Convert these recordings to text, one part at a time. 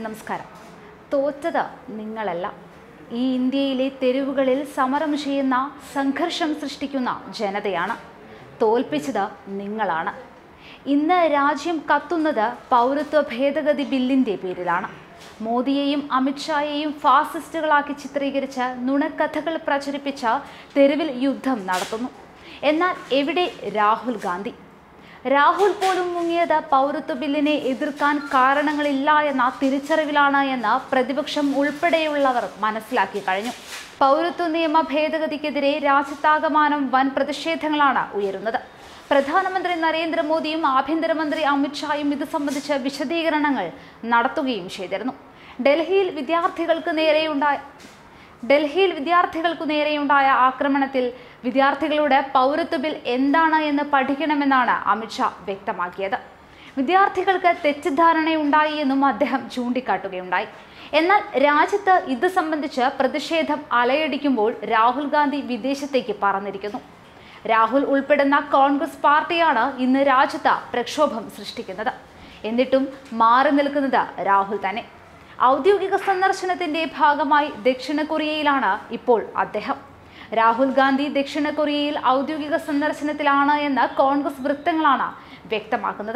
നമസ്കാരം. തോറ്റത് നിങ്ങളല്ല. ഈ ഇന്ത്യയിലെ തെരുവുകളിൽ സമരം ചെയ്യുന്ന, സംഘർഷം സൃഷ്ടിക്കുന്ന ജനതയാണ്. തോൽപ്പിച്ചത് നിങ്ങളാണ്. ഇന്ന് രാജ്യം കത്തുന്നത് പൗരത്വ ഭേദഗതി ബില്ലിൻ്റെ പേരിലാണ്. മോദിയെയും അമിത്ഷായെയും ഫാസിസ്റ്റുകളാക്കി ചിത്രീകരിച്ച് നുണക്കഥകൾ പ്രചരിപ്പിച്ച് തെരുവിൽ യുദ്ധം നടത്തുന്നു. എന്നാൽ എവിടെ രാഹുൽ ഗാന്ധി? രാഹുൽ പോലും മുങ്ങിയത് പൗരത്വ ബില്ലിനെ എതിർക്കാൻ കാരണങ്ങളില്ല എന്ന തിരിച്ചറിവിലാണ് എന്ന് പ്രതിപക്ഷം ഉൾപ്പെടെയുള്ളവർ മനസ്സിലാക്കി കഴിഞ്ഞു. പൗരത്വ നിയമ ഭേദഗതിക്കെതിരെ രാജ്യത്താകമാനം വൻ പ്രതിഷേധങ്ങളാണ് ഉയരുന്നത്. പ്രധാനമന്ത്രി നരേന്ദ്രമോദിയും ആഭ്യന്തരമന്ത്രി അമിത്ഷായും ഇത് സംബന്ധിച്ച് വിശദീകരണങ്ങൾ നടത്തുകയും ചെയ്തിരുന്നു. ഡൽഹിയിൽ വിദ്യാർത്ഥികൾക്കു നേരെയുണ്ടായ ആക്രമണത്തിൽ വിദ്യാർത്ഥികളുടെ പൗരത്വ ബിൽ എന്താണ് എന്ന് പഠിക്കണമെന്നാണ് അമിത്ഷാ വ്യക്തമാക്കിയത്. വിദ്യാർത്ഥികൾക്ക് തെറ്റിദ്ധാരണയുണ്ടായി എന്നും അദ്ദേഹം ചൂണ്ടിക്കാട്ടുകയുണ്ടായി. എന്നാൽ രാജ്യത്ത് ഇത് സംബന്ധിച്ച് പ്രതിഷേധം അലയടിക്കുമ്പോൾ രാഹുൽ ഗാന്ധി വിദേശത്തേക്ക് പറന്നിരിക്കുന്നു. രാഹുൽ ഉൾപ്പെടുന്ന കോൺഗ്രസ് പാർട്ടിയാണ് ഇന്ന് രാജ്യത്ത് പ്രക്ഷോഭം സൃഷ്ടിക്കുന്നത്. എന്നിട്ടും മാറി നിൽക്കുന്നത് രാഹുൽ തന്നെ. ഔദ്യോഗിക സന്ദർശനത്തിന്റെ ഭാഗമായി ദക്ഷിണ കൊറിയയിലാണ് ഇപ്പോൾ അദ്ദേഹം. രാഹുൽ ഗാന്ധി ദക്ഷിണ കൊറിയയിൽ ഔദ്യോഗിക സന്ദർശനത്തിലാണ് എന്ന് കോൺഗ്രസ് വൃത്തങ്ങളാണ് വ്യക്തമാക്കുന്നത്.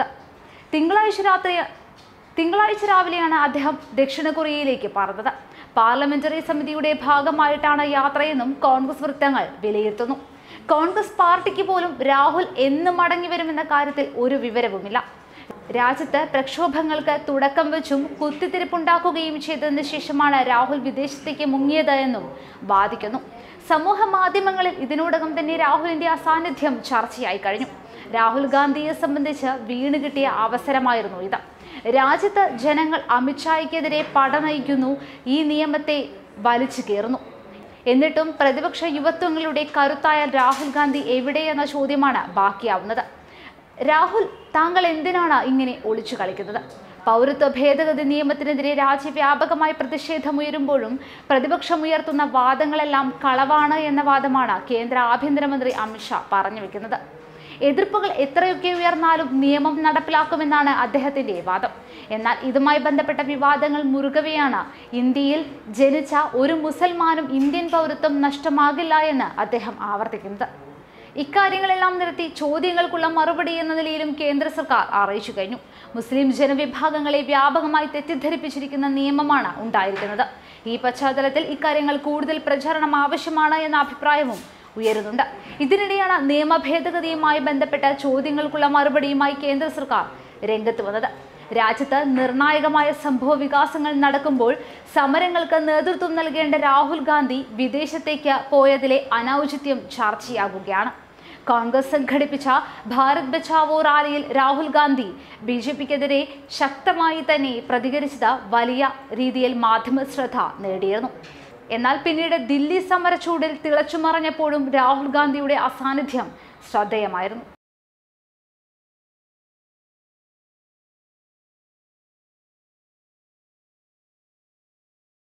തിങ്കളാഴ്ച രാവിലെയാണ് അദ്ദേഹം ദക്ഷിണ കൊറിയയിലേക്ക് പറന്നത്. പാർലമെന്ററി സമിതിയുടെ ഭാഗമായിട്ടാണ് യാത്രയെന്നും കോൺഗ്രസ് വൃത്തങ്ങൾ വിലയിരുത്തുന്നു. കോൺഗ്രസ് പാർട്ടിക്ക് പോലും രാഹുൽ എന്ന് മടങ്ങി വരുമെന്ന കാര്യത്തിൽ ഒരു വിവരവുമില്ല. രാജ്യത്ത് പ്രക്ഷോഭങ്ങൾക്ക് തുടക്കം വെച്ചും കുത്തിത്തിരിപ്പുണ്ടാക്കുകയും ചെയ്തതിനു ശേഷമാണ് രാഹുൽ വിദേശത്തേക്ക് മുങ്ങിയത് എന്നും വാദിക്കുന്നു. സമൂഹ മാധ്യമങ്ങളിൽ ഇതിനോടകം തന്നെ രാഹുലിന്റെ അസാന്നിധ്യം ചർച്ചയായി കഴിഞ്ഞു. രാഹുൽ ഗാന്ധിയെ സംബന്ധിച്ച് വീണ് കിട്ടിയ അവസരമായിരുന്നു ഇത്. രാജ്യത്ത് ജനങ്ങൾ അമിത്ഷായ്ക്കെതിരെ പട നയിക്കുന്നു, ഈ നിയമത്തെ വലിച്ചു കയറുന്നു. എന്നിട്ടും പ്രതിപക്ഷ യുവത്വങ്ങളുടെ കരുത്തായ രാഹുൽ ഗാന്ധി എവിടെയെന്ന ചോദ്യമാണ് ബാക്കിയാവുന്നത്. രാഹുൽ, താങ്കൾ എന്തിനാണ് ഇങ്ങനെ ഒളിച്ചു കളിക്കുന്നത്? പൗരത്വ ഭേദഗതി നിയമത്തിനെതിരെ രാജ്യവ്യാപകമായി പ്രതിഷേധമുയരുമ്പോഴും പ്രതിപക്ഷം ഉയർത്തുന്ന വാദങ്ങളെല്ലാം കളവാണ് എന്ന വാദമാണ് കേന്ദ്ര ആഭ്യന്തരമന്ത്രി അമിത്ഷാ പറഞ്ഞു വെക്കുന്നത്. എതിർപ്പുകൾ എത്രയൊക്കെ ഉയർന്നാലും നിയമം നടപ്പിലാക്കുമെന്നാണ് അദ്ദേഹത്തിന്റെ വാദം. എന്നാൽ ഇതുമായി ബന്ധപ്പെട്ട വിവാദങ്ങൾ മുറുകവെയാണ് ഇന്ത്യയിൽ ജനിച്ച ഒരു മുസൽമാനും ഇന്ത്യൻ പൗരത്വം നഷ്ടമാകില്ല എന്ന് അദ്ദേഹം ആവർത്തിക്കുന്നത്. ഇക്കാര്യങ്ങളെല്ലാം നിരത്തി ചോദ്യങ്ങൾക്കുള്ള മറുപടി എന്ന നിലയിലും കേന്ദ്ര സർക്കാർ അറിയിച്ചു കഴിഞ്ഞു. മുസ്ലിം ജനവിഭാഗങ്ങളെ വ്യാപകമായി തെറ്റിദ്ധരിപ്പിച്ചിരിക്കുന്ന നിയമമാണ് ഉണ്ടായിരിക്കുന്നത്. ഈ പശ്ചാത്തലത്തിൽ ഇക്കാര്യങ്ങൾ കൂടുതൽ പ്രചാരണം ആവശ്യമാണ് എന്ന അഭിപ്രായവും ഉയരുന്നുണ്ട്. ഇതിനിടെയാണ് നിയമ ഭേദഗതിയുമായി ബന്ധപ്പെട്ട ചോദ്യങ്ങൾക്കുള്ള മറുപടിയുമായി കേന്ദ്ര സർക്കാർ രംഗത്ത് വന്നത്. രാജ്യത്ത് നിർണായകമായ സംഭവ വികാസങ്ങൾ നടക്കുമ്പോൾ സമരങ്ങൾക്ക് നേതൃത്വം നൽകേണ്ട രാഹുൽ ഗാന്ധി വിദേശത്തേക്ക് പോയതിലെ അനൗചിത്യം ചർച്ചയാകുകയാണ്. കോൺഗ്രസ് സംഘടിപ്പിച്ച ഭാരത് ബച്ചാവോ റാലിയിൽ രാഹുൽ ഗാന്ധി BJPക്കെതിരെ ശക്തമായി തന്നെ പ്രതികരിച്ചത് വലിയ രീതിയിൽ മാധ്യമ ശ്രദ്ധ നേടിയിരുന്നു. എന്നാൽ പിന്നീട് ദില്ലി സമരച്ചൂടിൽ തിളച്ചുമറിഞ്ഞപ്പോഴും രാഹുൽ ഗാന്ധിയുടെ അസാന്നിധ്യം ശ്രദ്ധേയമായിരുന്നു.